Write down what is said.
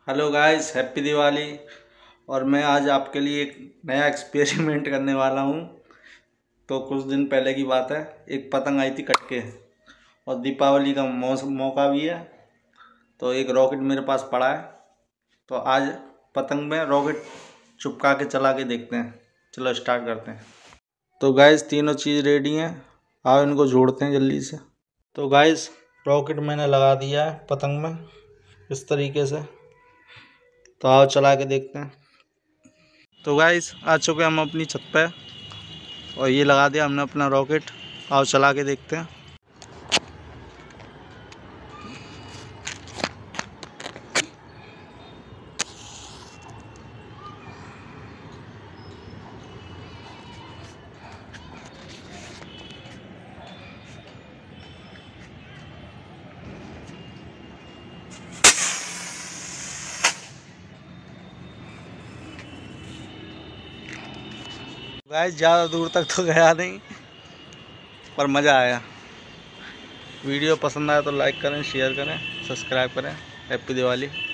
Hello guys, happy Diwali. और मैं आज आपके लिए एक नया एक्सपेरिमेंट करने वाला हूँ। तो कुछ दिन पहले की बात है, एक पतंग आई थी कट के और दीपावली का मौका भी है, तो एक रॉकेट मेरे पास पड़ा है। तो आज पतंग में रॉकेट चिपका के चला के देखते हैं। चलो स्टार्ट करते हैं। तो गाइस तीनों चीज़ रेडी हैं, आओ इनको जोड़ते हैं जल्दी से। तो गाइस रॉकेट मैंने लगा दिया है पतंग में इस तरीके से। तो आओ चला के देखते हैं। तो गाइस आ चुके हम अपनी छत पे और ये लगा दिया हमने अपना रॉकेट। आओ चला के देखते हैं। गाइस ज़्यादा दूर तक तो गया नहीं, पर मज़ा आया। वीडियो पसंद आया तो लाइक करें, शेयर करें, सब्सक्राइब करें। हैप्पी दिवाली।